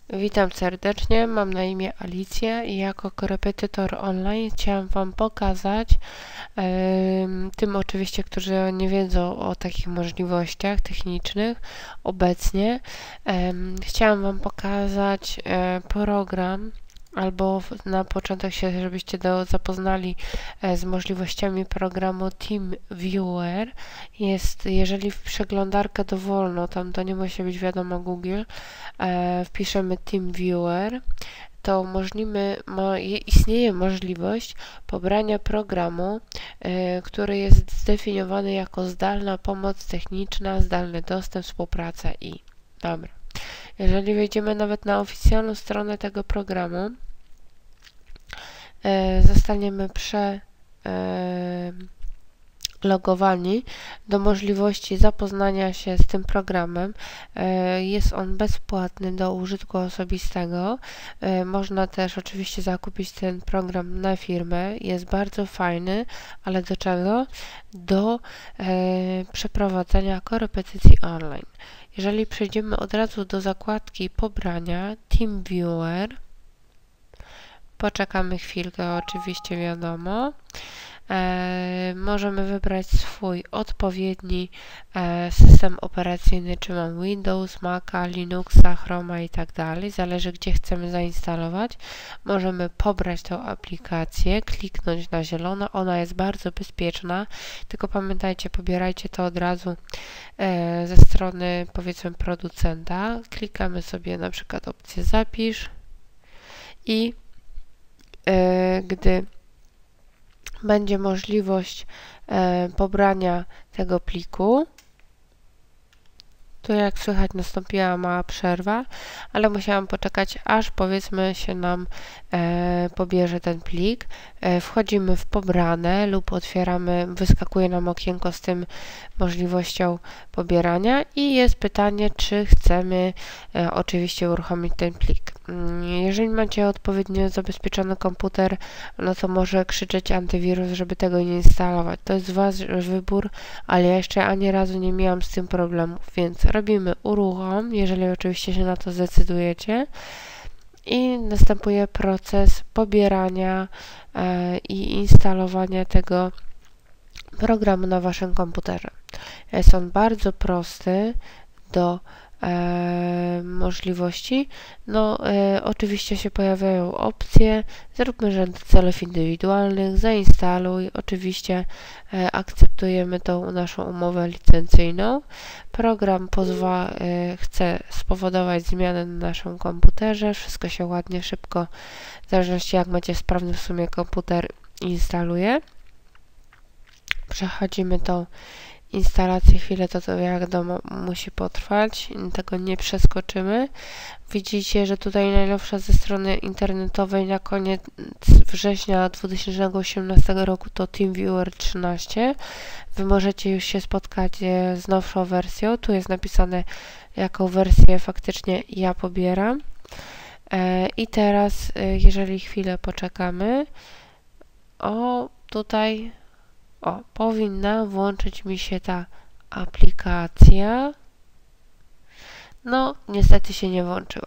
Witam serdecznie, mam na imię Alicja i jako korepetytor online chciałam Wam pokazać, tym oczywiście, którzy nie wiedzą o takich możliwościach technicznych obecnie, chciałam Wam pokazać program, albo na początek żebyście zapoznali z możliwościami programu TeamViewer. Jeżeli w przeglądarkę dowolną, tam to nie musi być wiadomo Google, wpiszemy TeamViewer, to istnieje możliwość pobrania programu, który jest zdefiniowany jako zdalna pomoc techniczna, zdalny dostęp, współpraca Dobra. Jeżeli wejdziemy nawet na oficjalną stronę tego programu, zostaniemy logowani do możliwości zapoznania się z tym programem. Jest on bezpłatny do użytku osobistego. Można też oczywiście zakupić ten program na firmę. Jest bardzo fajny, ale do czego? Do przeprowadzenia korepetycji online. Jeżeli przejdziemy od razu do zakładki pobrania TeamViewer, poczekamy chwilkę, oczywiście wiadomo. Możemy wybrać swój odpowiedni system operacyjny, czy mam Windows, Maca, Linuxa, Chroma i tak dalej. Zależy, gdzie chcemy zainstalować. Możemy pobrać tą aplikację, kliknąć na zielono. Ona jest bardzo bezpieczna, tylko pamiętajcie, pobierajcie to od razu ze strony, powiedzmy, producenta. Klikamy sobie na przykład opcję zapisz i gdy będzie możliwość pobrania tego pliku. Tu jak słychać nastąpiła mała przerwa, ale musiałam poczekać, aż powiedzmy się nam pobierze ten plik. Wchodzimy w pobrane lub otwieramy, wyskakuje nam okienko z tym możliwością pobierania i jest pytanie, czy chcemy oczywiście uruchomić ten plik. Jeżeli macie odpowiednio zabezpieczony komputer, no to może krzyczeć antywirus, żeby tego nie instalować. To jest wasz wybór, ale ja jeszcze ani razu nie miałam z tym problemów, więc robimy uruchom, jeżeli oczywiście się na to zdecydujecie, i następuje proces pobierania i instalowania tego programu na waszym komputerze. Jest on bardzo prosty do możliwości. Oczywiście się pojawiają opcje, zróbmy rzędy celów indywidualnych, zainstaluj, oczywiście akceptujemy tą naszą umowę licencyjną. Program chce spowodować zmianę na naszym komputerze, wszystko się ładnie, szybko, w zależności jak macie sprawny w sumie komputer, instaluje. Przechodzimy tą instalację, chwilę to wiadomo musi potrwać, tego nie przeskoczymy. Widzicie, że tutaj najnowsza ze strony internetowej na koniec września 2018 roku to TeamViewer 13. Wy możecie już się spotkać z nowszą wersją. Tu jest napisane, jaką wersję faktycznie ja pobieram. I teraz, jeżeli chwilę poczekamy, tutaj powinna włączyć mi się ta aplikacja. No, niestety się nie włączyła.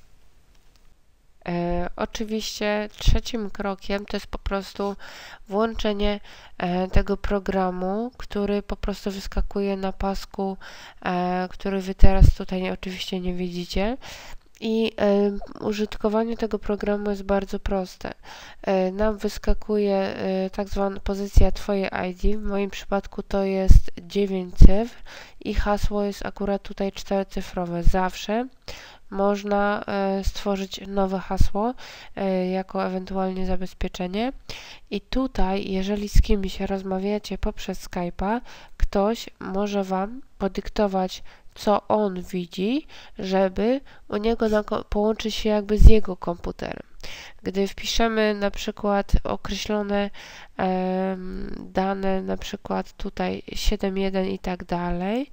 Oczywiście trzecim krokiem to jest po prostu włączenie tego programu, który po prostu wyskakuje na pasku, który wy teraz tutaj oczywiście nie widzicie. I użytkowanie tego programu jest bardzo proste. Nam wyskakuje tak zwana pozycja Twoje ID, w moim przypadku to jest 9 cyfr i hasło jest akurat tutaj 4-cyfrowe. Zawsze można stworzyć nowe hasło jako ewentualnie zabezpieczenie. I tutaj, jeżeli z kimś rozmawiacie poprzez Skype'a, ktoś może Wam podyktować, co on widzi, żeby u niego połączyć się jakby z jego komputerem. Gdy wpiszemy na przykład określone dane, na przykład tutaj 7.1 i tak dalej,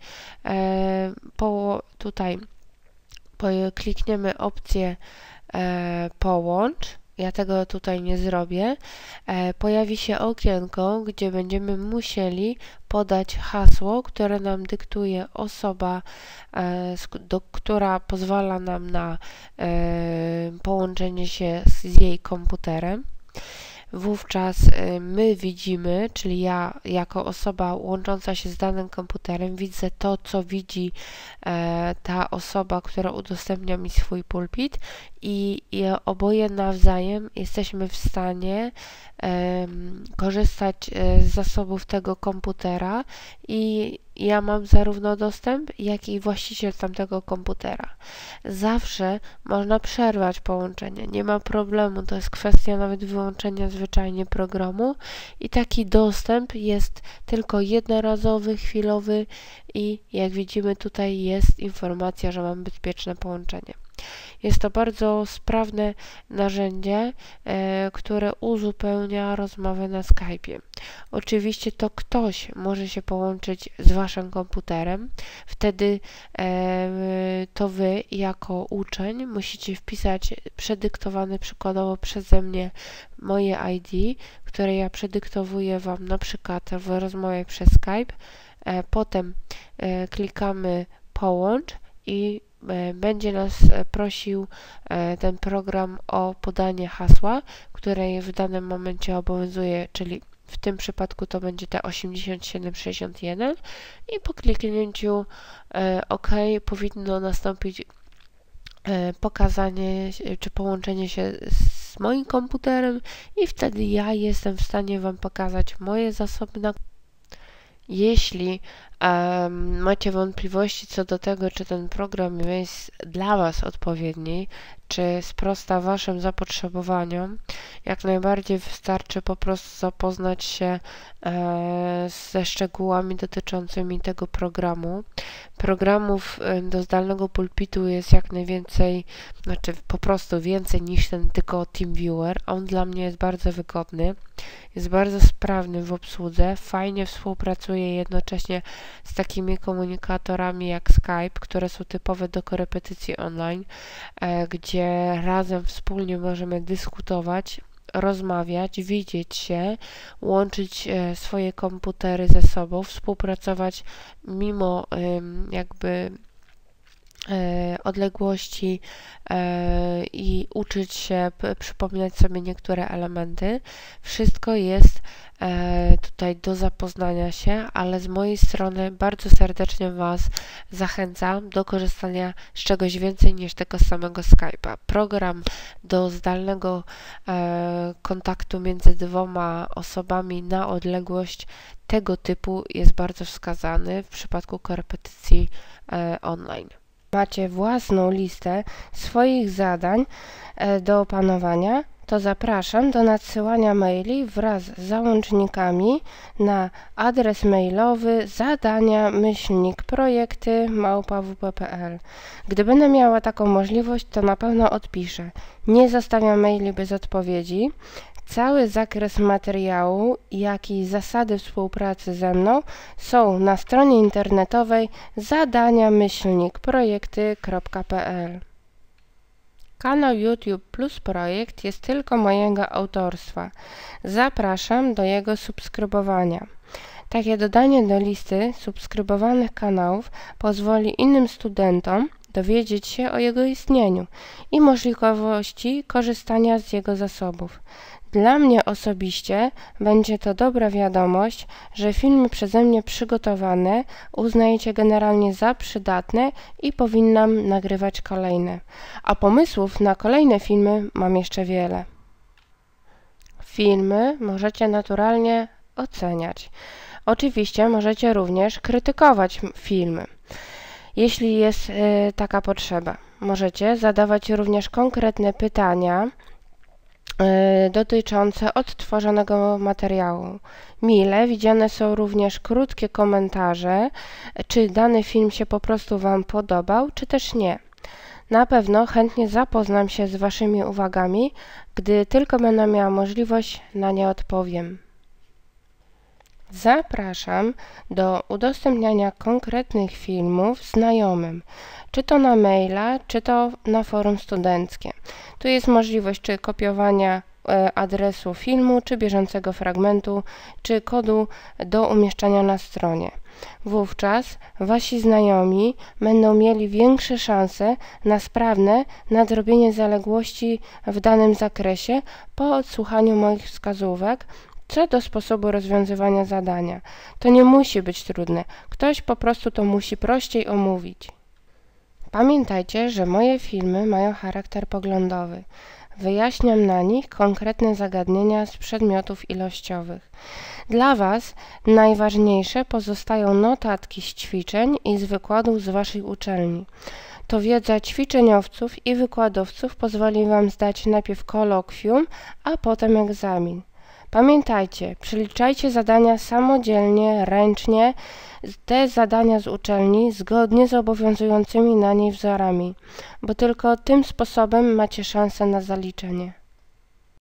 tutaj klikniemy opcję połącz ja tego tutaj nie zrobię, pojawi się okienko, gdzie będziemy musieli podać hasło, które nam dyktuje osoba, która pozwala nam na połączenie się z jej komputerem. Wówczas my widzimy, czyli ja jako osoba łącząca się z danym komputerem widzę to, co widzi ta osoba, która udostępnia mi swój pulpit i oboje nawzajem jesteśmy w stanie korzystać z zasobów tego komputera i ja mam zarówno dostęp, jak i właściciel tamtego komputera. Zawsze można przerwać połączenie, nie ma problemu, to jest kwestia nawet wyłączenia zwyczajnie programu i taki dostęp jest tylko jednorazowy, chwilowy i jak widzimy tutaj jest informacja, że mam bezpieczne połączenie. Jest to bardzo sprawne narzędzie, które uzupełnia rozmowę na Skype'ie. Oczywiście to ktoś może się połączyć z waszym komputerem. Wtedy to wy jako uczeń musicie wpisać przedyktowane przykładowo przeze mnie moje ID, które ja przedyktowuję wam na przykład w rozmowie przez Skype. Potem klikamy połącz i będzie nas prosił ten program o podanie hasła, które w danym momencie obowiązuje, czyli w tym przypadku to będzie te 8761 i po kliknięciu OK powinno nastąpić pokazanie czy połączenie się z moim komputerem i wtedy ja jestem w stanie wam pokazać moje zasoby na Jeśli macie wątpliwości co do tego, czy ten program jest dla was odpowiedni, czy sprosta waszym zapotrzebowaniom, jak najbardziej wystarczy po prostu zapoznać się ze szczegółami dotyczącymi tego programu. Programów do zdalnego pulpitu jest jak najwięcej, znaczy po prostu więcej niż ten tylko TeamViewer. On dla mnie jest bardzo wygodny, jest bardzo sprawny w obsłudze, fajnie współpracuje jednocześnie z takimi komunikatorami jak Skype, które są typowe do korepetycji online, gdzie razem wspólnie możemy dyskutować, rozmawiać, widzieć się, łączyć swoje komputery ze sobą, współpracować mimo jakby odległości i uczyć się, przypominać sobie niektóre elementy. Wszystko jest tutaj do zapoznania się, ale z mojej strony bardzo serdecznie was zachęcam do korzystania z czegoś więcej niż tego samego Skype'a. Program do zdalnego kontaktu między dwoma osobami na odległość tego typu jest bardzo wskazany w przypadku korepetycji online. Macie własną listę swoich zadań do opanowania, to zapraszam do nadsyłania maili wraz z załącznikami na adres mailowy zadania@projekty@wp.pl. Gdy będę miała taką możliwość, to na pewno odpiszę. Nie zostawiam maili bez odpowiedzi. Cały zakres materiału, jak i zasady współpracy ze mną są na stronie internetowej zadania-projekty.pl. Kanał YouTube Plus Projekt jest tylko mojego autorstwa. Zapraszam do jego subskrybowania. Takie dodanie do listy subskrybowanych kanałów pozwoli innym studentom dowiedzieć się o jego istnieniu i możliwości korzystania z jego zasobów. Dla mnie osobiście będzie to dobra wiadomość, że filmy przeze mnie przygotowane uznajecie generalnie za przydatne i powinnam nagrywać kolejne. A pomysłów na kolejne filmy mam jeszcze wiele. Filmy możecie naturalnie oceniać. Oczywiście możecie również krytykować filmy, jeśli jest taka potrzeba. Możecie zadawać również konkretne pytania dotyczące odtworzonego materiału. Mile widziane są również krótkie komentarze, czy dany film się po prostu wam podobał, czy też nie. Na pewno chętnie zapoznam się z waszymi uwagami, gdy tylko będę miała możliwość, na nie odpowiem. Zapraszam do udostępniania konkretnych filmów znajomym, czy to na maila, czy to na forum studenckie. Tu jest możliwość czy kopiowania adresu filmu, czy bieżącego fragmentu, czy kodu do umieszczania na stronie. Wówczas Wasi znajomi będą mieli większe szanse na sprawne nadrobienie zaległości w danym zakresie po odsłuchaniu moich wskazówek co do sposobu rozwiązywania zadania. To nie musi być trudne, ktoś po prostu to musi prościej omówić. Pamiętajcie, że moje filmy mają charakter poglądowy. Wyjaśniam na nich konkretne zagadnienia z przedmiotów ilościowych. Dla Was najważniejsze pozostają notatki z ćwiczeń i z wykładów z Waszej uczelni. To wiedza ćwiczeniowców i wykładowców pozwoli Wam zdać najpierw kolokwium, a potem egzamin. Pamiętajcie, przeliczajcie zadania samodzielnie, ręcznie, te zadania z uczelni zgodnie z obowiązującymi na niej wzorami, bo tylko tym sposobem macie szansę na zaliczenie.